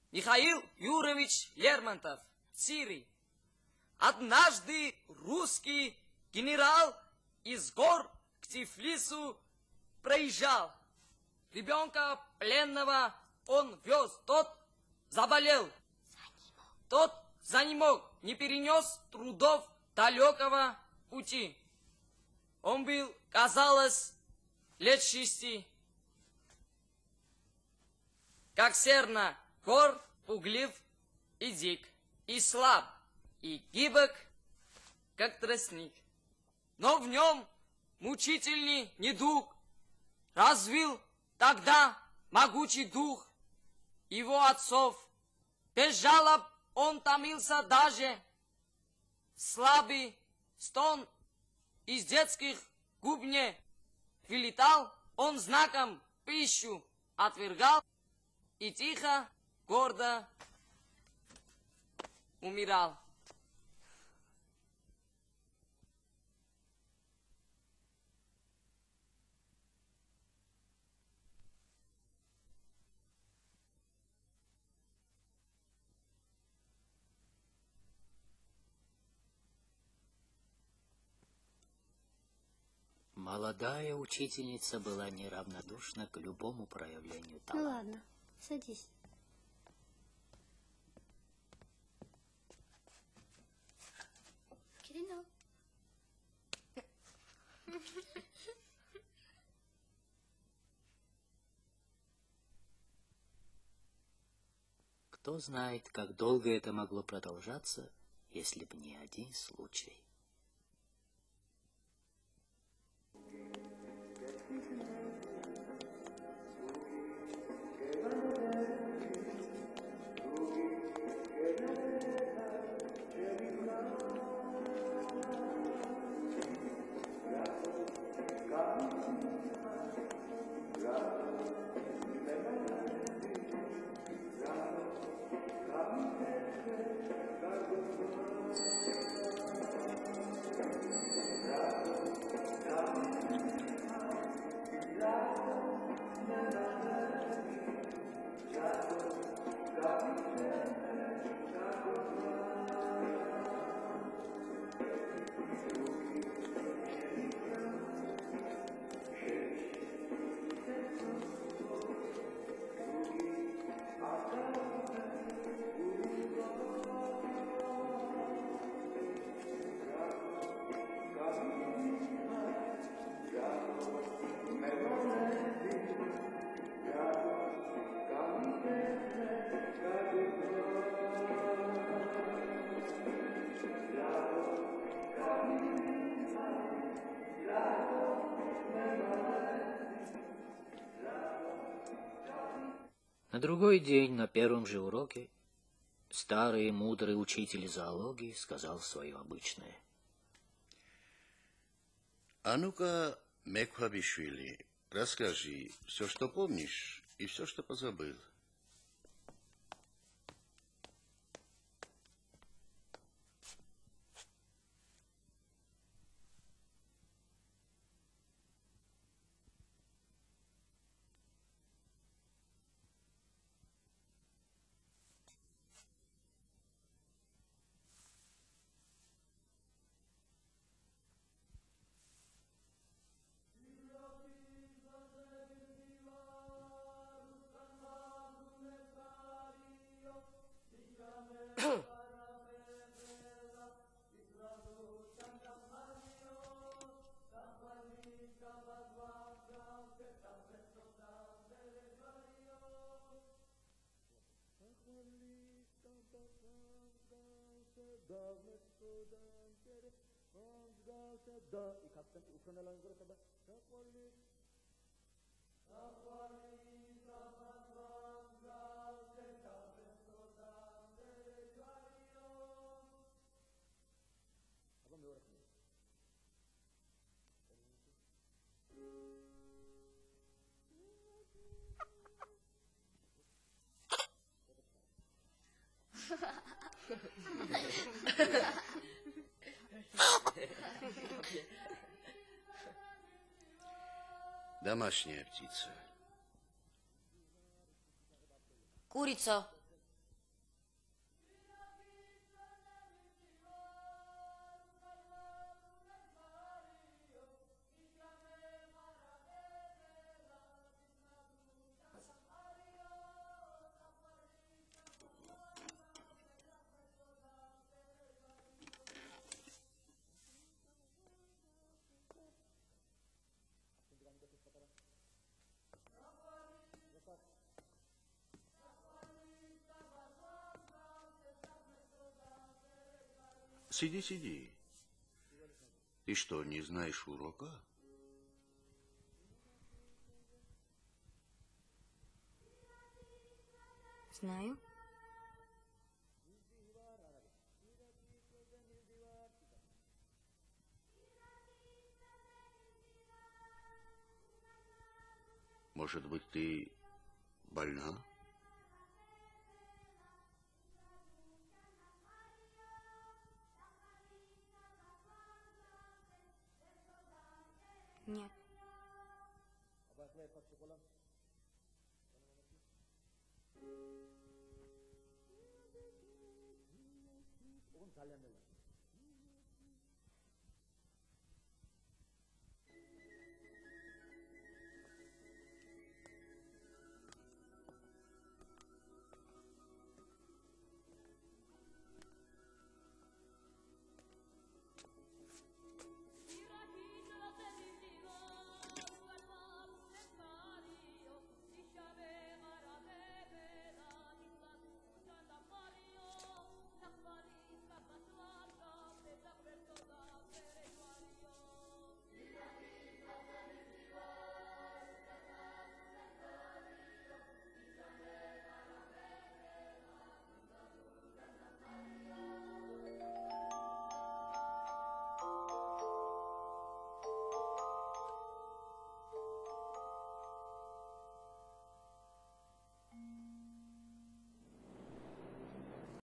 Михаил Юрович Лермонтов, Сирий. Однажды русский генерал из гор к Тифлису проезжал. Ребенка пленного он вез, тот заболел. Тот занемог, не перенес трудов далекого пути. Он был, казалось, лет 6. Как серна, гор, пуглив и дик, и слаб, и гибок, как тростник. Но в нем мучительный недуг развил тогда могучий дух его отцов. Без жалоб он томился даже, слабый стон из детских губ не вылетал, он знаком пищу отвергал и тихо, гордо умирал. Молодая учительница была неравнодушна к любому проявлению таланта. Ну ладно, садись. Кирилл. Кто знает, как долго это могло продолжаться, если бы не один случай. На другой день, на первом же уроке, старый и мудрый учитель зоологии сказал свое обычное. А ну-ка, Мекхабишвили, расскажи все, что помнишь, и все, что позабыл. Домашняя птица. Курица. Сиди, сиди. Ты что, не знаешь урока? Знаю. Может быть, ты больна? Нет.